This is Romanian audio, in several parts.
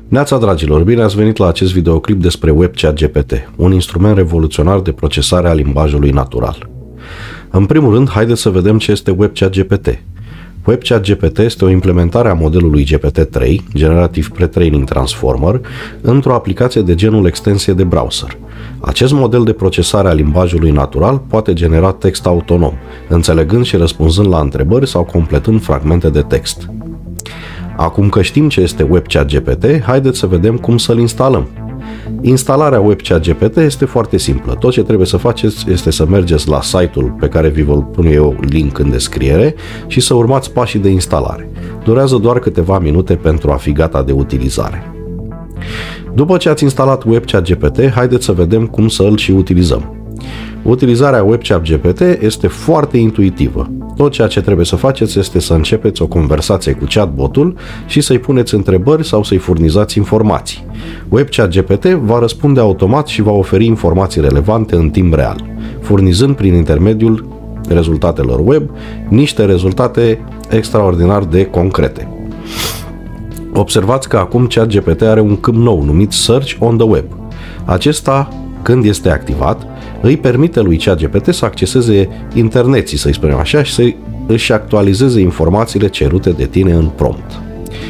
Neața dragilor, bine ați venit la acest videoclip despre WebChat-GPT, un instrument revoluționar de procesare a limbajului natural. În primul rând, haideți să vedem ce este WebChat-GPT. WebChat-GPT este o implementare a modelului GPT-3, Generative Pre-Training Transformer, într-o aplicație de genul extensie de browser. Acest model de procesare a limbajului natural poate genera text autonom, înțelegând și răspunzând la întrebări sau completând fragmente de text. Acum că știm ce este WebChat-GPT, haideți să vedem cum să-l instalăm. Instalarea WebChat-GPT este foarte simplă. Tot ce trebuie să faceți este să mergeți la site-ul pe care vi voi pune eu link în descriere și să urmați pașii de instalare. Durează doar câteva minute pentru a fi gata de utilizare. După ce ați instalat WebChat-GPT, haideți să vedem cum să îl și utilizăm. Utilizarea WebChat-GPT este foarte intuitivă. Tot ceea ce trebuie să faceți este să începeți o conversație cu chatbotul și să-i puneți întrebări sau să-i furnizați informații. WebChat-GPT va răspunde automat și va oferi informații relevante în timp real, furnizând prin intermediul rezultatelor web niște rezultate extraordinar de concrete. Observați că acum ChatGPT are un câmp nou numit Search on the Web. Acesta, când este activat, îi permite lui ChatGPT să acceseze interneții, să-i spunem așa, și să își actualizeze informațiile cerute de tine în prompt.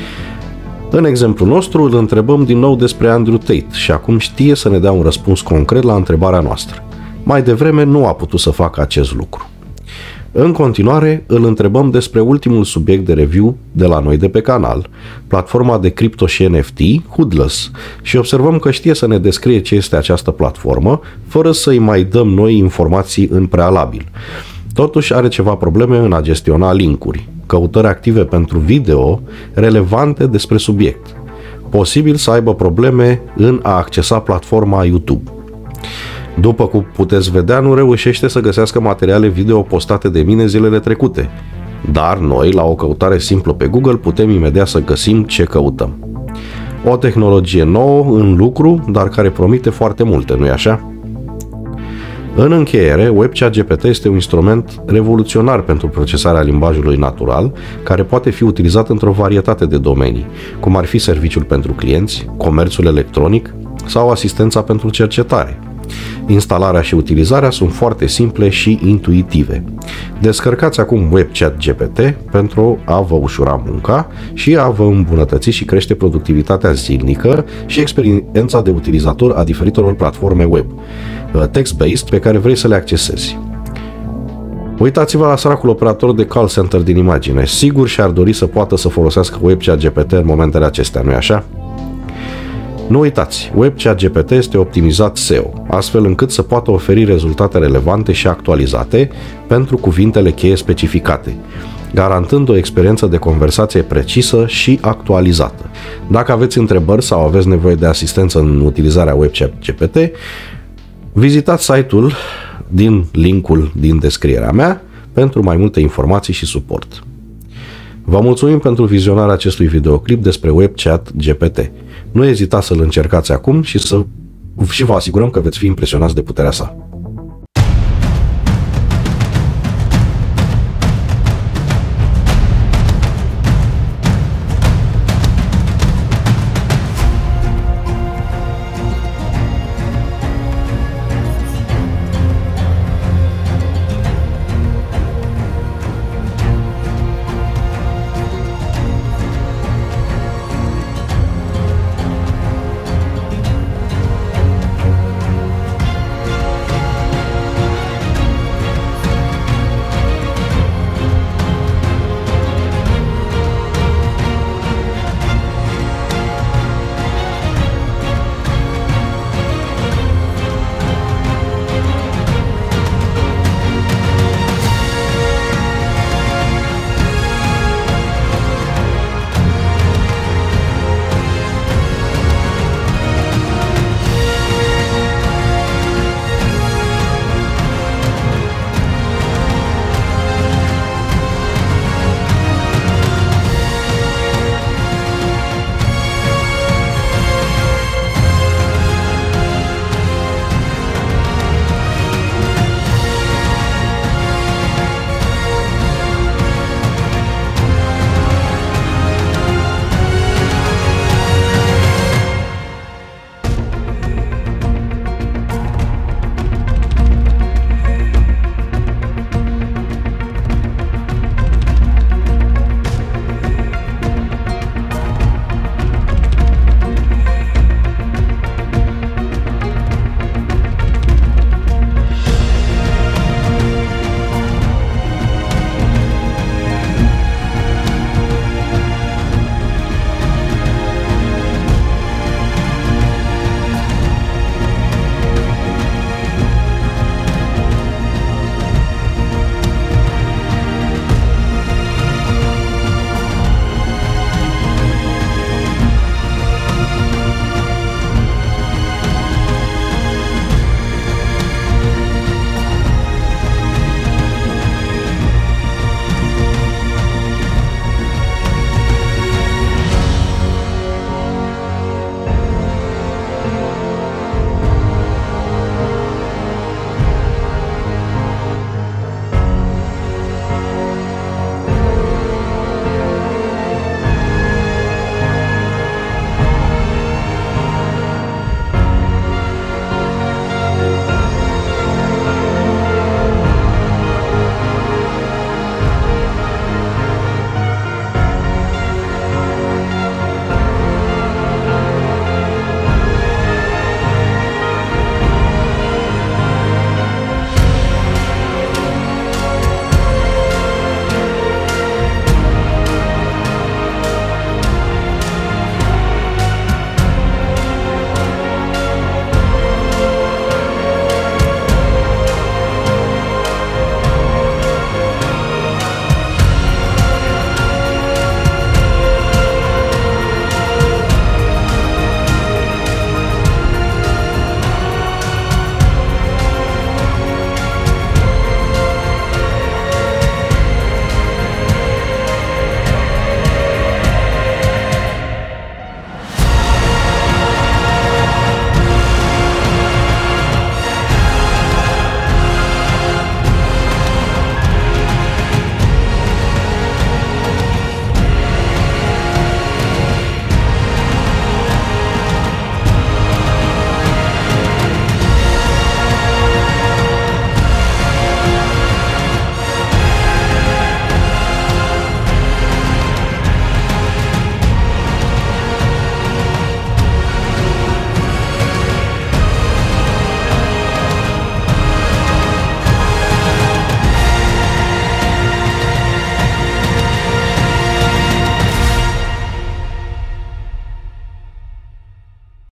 În exemplul nostru îl întrebăm din nou despre Andrew Tate și acum știe să ne dea un răspuns concret la întrebarea noastră. Mai devreme nu a putut să facă acest lucru. În continuare, îl întrebăm despre ultimul subiect de review de la noi de pe canal, platforma de cripto și NFT, Hoodless, și observăm că știe să ne descrie ce este această platformă, fără să-i mai dăm noi informații în prealabil. Totuși are ceva probleme în a gestiona linkuri, căutări active pentru video relevante despre subiect. Posibil să aibă probleme în a accesa platforma YouTube. După cum puteți vedea, nu reușește să găsească materiale video postate de mine zilele trecute. Dar noi, la o căutare simplă pe Google, putem imediat să găsim ce căutăm. O tehnologie nouă în lucru, dar care promite foarte multe, nu-i așa? În încheiere, WebChat-GPT este un instrument revoluționar pentru procesarea limbajului natural, care poate fi utilizat într-o varietate de domenii, cum ar fi serviciul pentru clienți, comerțul electronic sau asistența pentru cercetare. Instalarea și utilizarea sunt foarte simple și intuitive. Descărcați acum WebChat-GPT pentru a vă ușura munca și a vă îmbunătăți și crește productivitatea zilnică și experiența de utilizator a diferitelor platforme web text-based pe care vrei să le accesezi. Uitați-vă la săracul operator de call center din imagine. Sigur și-ar dori să poată să folosească WebChat-GPT în momentele acestea, nu-i așa? Nu uitați, WebChat-GPT este optimizat SEO, astfel încât să poată oferi rezultate relevante și actualizate pentru cuvintele cheie specificate, garantând o experiență de conversație precisă și actualizată. Dacă aveți întrebări sau aveți nevoie de asistență în utilizarea WebChat-GPT, vizitați site-ul din linkul din descrierea mea pentru mai multe informații și suport. Vă mulțumim pentru vizionarea acestui videoclip despre WebChat-GPT. Nu ezitați să-l încercați acum și vă asigurăm că veți fi impresionați de puterea sa.